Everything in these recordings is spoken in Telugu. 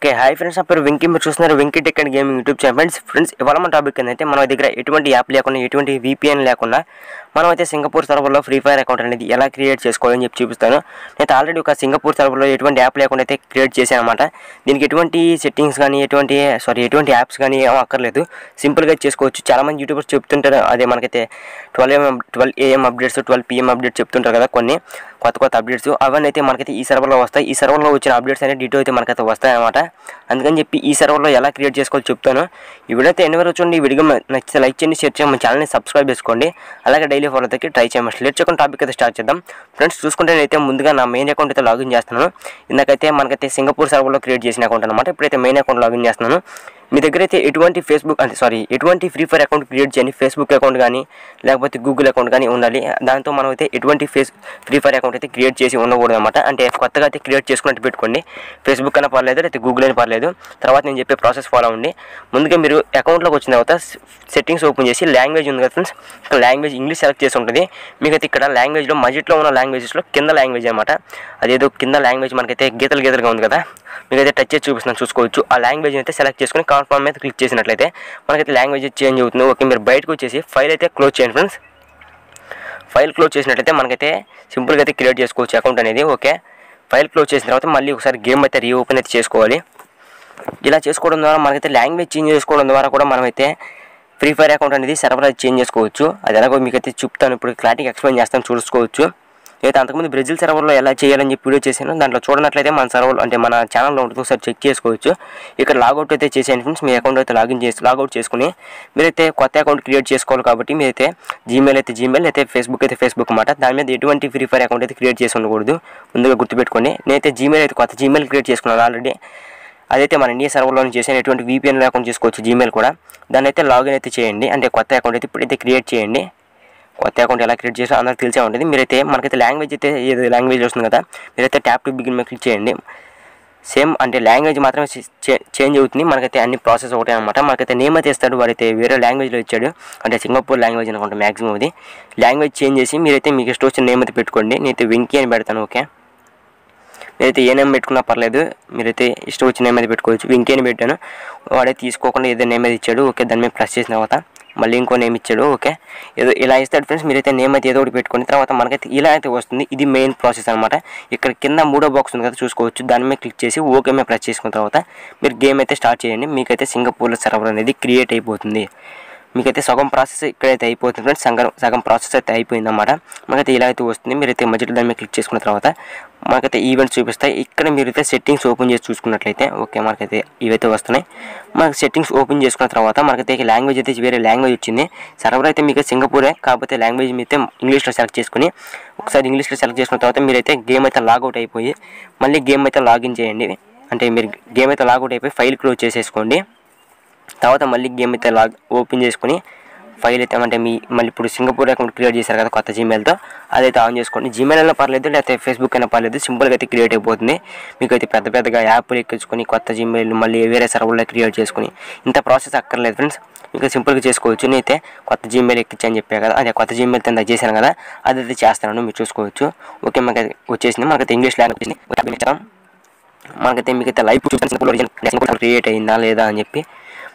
ఓకే హాయ్ ఫ్రెండ్స్, నా పేరు వెంకీ. మీరు చూస్తున్నారు Venky tech and gaming YouTube channel. Friends ఇవాళ మన టాపిక్ ఏంటంటే మన దగ్గర ఎటువంటి యాప్ లేకుండా ఎటువంటి VPN లేకుండా మనం అయితే సింగపూర్ సర్వర్లో ఫ్రీ ఫైర్ అకౌంట్ అనేది ఎలా క్రియేట్ చేసుకోవాలని చెప్పి చూపిస్తాను. నేను ఆల్రెడీ ఒక సింగపూర్ సర్వర్లో ఎటువంటి యాప్ లేకుండా అయితే క్రియేట్ చేశాను అనమాట. దీనికి ఎటువంటి సెట్టింగ్స్ కానీ ఎటువంటి యాప్స్ కానీ ఏమో అక్కర్లేదు, సింపుల్గా చేసుకోవచ్చు. చాలామంది యూట్యూబర్స్ చెప్తుంటారు, అదే మనకైతే 12 AM అప్డేట్స్ 12 PM అప్డేట్స్ చెప్తుంటారు కదా, కొన్ని కొత్త అప్డేట్స్ అవన్నీ అయితే మనకైతే ఈ సర్వర్లో వస్తాయి. ఈ సర్వర్లో వచ్చిన అప్డేట్స్ అనేది డీటెయిల్ అయితే మనకైతే వస్తాయి అనమాట. అందుకని చెప్పి ఈ సర్వర్లో ఎలా క్రియేట్ చేసుకోవాలో చెప్తాను. ఈ వీడియో అయితే ఎన్ని వరకు చూడండి. ఈ వీడియో నచ్చితే లైక్ చేయండి, షేర్ చేయండి, మన ఛానల్ని సబ్స్క్రైబ్ చేసుకోండి. అలాగే డైలీ ఫాలో అయితే ట్రై చేయమని లేట్ చేయకుండా టాపిక్ అయితే స్టార్ట్ చేద్దాం. ఫ్రెండ్స్ చూసుకుంటే నేనైతే ముందుగా నా మెయిన్ అకౌంట్ అయితే లాగిన్ చేస్తున్నాను. ఇందాకైతే మనకైతే సింగపూర్ సర్వర్లో క్రియేట్ చేసిన అకౌంట్ అనమాట. ఇప్పుడైతే మెయిన్ అకౌంట్ లాగిన్ చేస్తున్నాను. మీ దగ్గర అయితే ఎటువంటి ఎటువంటి ఫ్రీ ఫైర్ అకౌంట్ క్రియేట్ చేయండి. ఫేస్బుక్ అకౌంట్ కానీ లేకపోతే గూగుల్ అకౌంట్ కానీ ఉండాలి. దాంతో మనం అయితే ఎటువంటి ఫ్రీ ఫైర్ అకౌంట్ అయితే క్రియేట్ చేసి ఉండకూడదు అనమాట. అంటే కొత్తగా అయితే క్రియేట్ చేసుకున్నట్టు పెట్టుకోండి. ఫేస్బుక్ అయినా పర్లేదు, లేకపోతే గూగుల్ అయినా పర్లేదు. తర్వాత నేను చెప్పే ప్రాసెస్ ఫాలో అవ్వండి. ముందుగా మీరు అకౌంట్లోకి వచ్చిన తర్వాత సెట్టింగ్స్ ఓపెన్ చేసి లాంగ్వేజ్ ఉంది కదా ఫ్రెండ్స్, ఇక్కడ లాంగ్వేజ్ ఇంగ్లీష్ సెలెక్ట్ చేసి ఉంటుంది. మీకైతే ఇక్కడ లాంగ్వేజ్లో మధ్యలో ఉన్న లాంగ్వేజెస్లో కింద లాంగ్వేజ్ అనమాట. అదేదో కింద లాంగ్వేజ్ మనకైతే గీతలుగా ఉంది కదా, మీకైతే టచ్ చేసి చూపిస్తున్నాను చూసుకోవచ్చు. ఆ లాంగ్వేజ్ అయితే సెలెక్ట్ చేసుకుని కన్ఫర్మ్ మీద క్లిక్ చేసినట్లయితే మనకైతే లాంగ్వేజ్ చేంజ్ అవుతుంది. ఓకే, మీరు బయటకు వచ్చేసి ఫైల్ అయితే క్లోజ్ చేయండి ఫ్రెండ్స్. ఫైల్ క్లోజ్ చేసినట్లయితే మనకైతే సింపుల్గా అయితే క్రియేట్ చేసుకోవచ్చు అకౌంట్ అనేది. ఓకే, ఫైల్ క్లోజ్ చేసిన తర్వాత మళ్ళీ ఒకసారి గేమ్ అయితే రీఓపెన్ అయితే చేసుకోవాలి. ఇలా చేసుకోవడం ద్వారా మనకైతే లాంగ్వేజ్ చేంజ్ చేసుకోవడం ద్వారా కూడా మనమైతే ఫ్రీ ఫైర్ అకౌంట్ అనేది సర్వర్ అయితే చేంజ్ చేసుకోవచ్చు. అది ఎలాగో మీకైతే చెప్తాను, ఇప్పుడు క్లారిటీగా ఎక్స్ప్లెయిన్ చేస్తాను చూసుకోవచ్చు. అయితే అంతకుముందు బ్రెజిల్ సర్వర్లో ఎలా చేయాలని చెప్పి వీడియో చేశాను. దాంట్లో చూడనట్లయితే మన సర్వర్ అంటే మన ఛానల్లో ఉంటుంది, ఒకసారి చెక్ చేసుకోవచ్చు. ఇక్కడ లాగౌట్ అయితే చేసేయండి ఫ్రెండ్స్. మీ అకౌంట్ అయితే లాగౌట్ చేసుకుని మీరైతే కొత్త అకౌంట్ క్రియేట్ చేసుకోవాలి. కాబట్టి మీరైతే జీమెయిల్ అయితే ఫేస్బుక్ అయితే ఫేస్బుక్ అన్నమాట. దాని మీద ఎటువంటి ఫ్రీ ఫైర్ అకౌంట్ అయితే క్రియేట్ చేసి ఉండకూడదు, ముందుగా గుర్తుపెట్టుకోండి. నేనైతే కొత్త జీమెయిల్ క్రియేట్ చేసుకున్నాను ఆల్రెడీ. అదైతే మన ఇండియా సర్వర్లో చేసిన ఎటువంటి VPN అకౌంట్ చేసుకోవచ్చు జీమెయిల్ కూడా. దాన్ని అయితే లాగిన్ అయితే చేయండి. అంటే కొత్త అకౌంట్ అయితే ఇప్పుడైతే క్రియేట్ చేయండి. కొత్త అకౌంట్ ఎలా క్రియేట్ చేసో అందరికి తెలిసే ఉంటుంది. మీరైతే మనకైతే లాంగ్వేజ్ అయితే ఏదో లాంగ్వేజ్ వస్తుంది కదా, మీరైతే ట్యాప్ టు బిగిన్ మీద క్లిక్ చేయండి. సేమ్ అంటే లాంగ్వేజ్ మాత్రమే చేంజ్ అవుతుంది. మనకైతే అన్ని ప్రాసెస్ ఒకటే అనమాట. మనకైతే నేమ్ అయితే ఇస్తాడు, వాడైతే వేరే లాంగ్వేజ్లో ఇచ్చాడు, అంటే సింగపూర్ లాంగ్వేజ్ అనుకుంటా మ్యాక్సిమం. అది లాంగ్వేజ్ చేంజ్ చేసి మీరైతే మీకు ఇష్టం వచ్చిన నేమ్ అయితే పెట్టుకోండి. నేనైతే వెంకీ అని పెడతాను. ఓకే, మీరైతే ఏ నేమ్ పెట్టుకున్నా పర్లేదు, మీరైతే ఇష్టం వచ్చిన నేమ్ అయితే పెట్టుకోవచ్చు. వెంకీ అని పెట్టాను, వాడే తీసుకోకుండా ఏదో నేమ్ అయితే ఇచ్చాడు. ఓకే, దాని మీద ప్రెస్ చేసిన తర్వాత మళ్ళీ ఇంకో నేమ్ ఇచ్చాడు. ఓకే, ఏదో ఇలా ఇస్తాడు ఫ్రెండ్స్. మీరైతే నేమ్ అయితే ఏదో ఒకటి పెట్టుకుని తర్వాత మనకైతే ఇలా అయితే వస్తుంది. ఇది మెయిన్ ప్రాసెస్ అనమాట. ఇక్కడ కింద 3వ బాక్స్ ఉంది కదా చూసుకోవచ్చు, దాని మీద క్లిక్ చేసి ఓకే మీద ప్రెస్ చేసుకున్న తర్వాత మీరు గేమ్ అయితే స్టార్ట్ చేయండి. మీకైతే సింగపూర్లో సర్వర్ అనేది క్రియేట్ అయిపోతుంది. మీకైతే సగం ప్రాసెస్ ఇక్కడైతే అయిపోతుంది ఫ్రెండ్స్. సగం ప్రాసెస్ అయితే అయిపోయింది అన్నమాట. మనకైతే ఇలా అయితే వస్తుంది. మీరైతే మధ్యలో దాని మీద క్లిక్ చేసుకున్న తర్వాత మనకైతే ఈవెంట్స్ చూపిస్తాయి. ఇక్కడ మీరైతే సెట్టింగ్స్ ఓపెన్ చేసి చూసుకున్నట్లయితే ఓకే, మనకైతే ఇవైతే వస్తున్నాయి. మనకి సెట్టింగ్స్ ఓపెన్ చేసుకున్న తర్వాత మనకైతే లాంగ్వేజ్ అయితే వేరే లాంగ్వేజ్ వచ్చింది. సర్వర్ అయితే మీకు సింగపూరే, కాకపోతే లాంగ్వేజ్ మీరైతే ఇంగ్లీష్లో సెలెక్ట్ చేసుకుని ఒకసారి ఇంగ్లీష్లో సెలెక్ట్ చేసుకున్న తర్వాత మీరైతే గేమ్ అయితే లాగౌట్ అయిపోయి మళ్ళీ గేమ్ అయితే లాగిన్ చేయండి. అంటే మీరు గేమ్ అయితే లాగౌట్ అయిపోయి ఫైల్ క్లోజ్ చేసేసుకోండి. తర్వాత మళ్ళీ గేమ్ అయితే ఓపెన్ చేసుకుని ఫైల్ అయితే అంటే మళ్ళీ ఇప్పుడు సింగపూర్ అకౌంట్ క్రియేట్ చేశారు కదా కొత్త జీమెయిల్తో, అదైతే ఆన్ చేసుకోండి. జీమెయిల్ అయినా పర్లేదు, లేకపోతే ఫేస్బుక్ అయినా పర్లేదు, సింపుల్గా అయితే క్రియేట్ అయిపోతుంది. మీకు అయితే పెద్దగా యాప్లు ఎక్కించుకొని కొత్త జీమెయిల్ మళ్ళీ వేరే సర్వర్లో క్రియేట్ చేసుకుని ఇంత ప్రాసెస్ అక్కర్లేదు ఫ్రెండ్స్. మీకు సింపుల్గా చేసుకోవచ్చు. నేనైతే కొత్త జీమెయిల్ ఎక్కించని చెప్పాను కదా, అదే కొత్త జీమెయిల్ కింద చేశాను కదా, అదైతే చేస్తాను, మీరు చూసుకోవచ్చు. ఓకే, మనకి వచ్చేసింది. మనకైతే ఇంగ్లీష్ లాంగ్వేజ్ మనకైతే మీకైతే లైవ్ క్రియేట్ అయిందా లేదా అని చెప్పి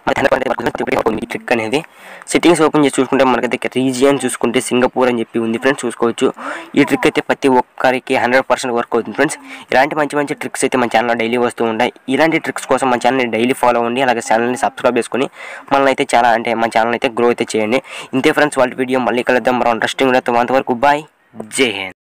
ట్రిక్ అనేది సెట్టింగ్స్ ఓపెన్ చేసి చూసుకుంటే మనకైతే రీజియన్ చూసుకుంటే సింగపూర్ అని చెప్పి ఉంది ఫ్రెండ్స్, చూసుకోవచ్చు. ఈ ట్రిక్ అయితే ప్రతి ఒక్కరికి 100% వర్క్ అవుతుంది ఫ్రెండ్స్. ఇలాంటి మంచి ట్రిక్స్ అయితే మన ఛానల్లో డైలీ వస్తూ ఉంటాయి. ఇలాంటి ట్రిక్స్ కోసం మన ఛానల్ని డైలీ ఫాలో అవ్వండి. అలాగే ఛానల్ని సబ్స్క్రైబ్ చేసుకుని మనల్ని అయితే మన ఛానల్ అయితే గ్రో అయితే చేయండి. ఇంతే ఫ్రెండ్స్ వాళ్ళ వీడియో. మళ్ళీ కలుద్దాం మరో ఇంట్రెస్టింగ్. అంతవరకు బాయ్, జై హింద్.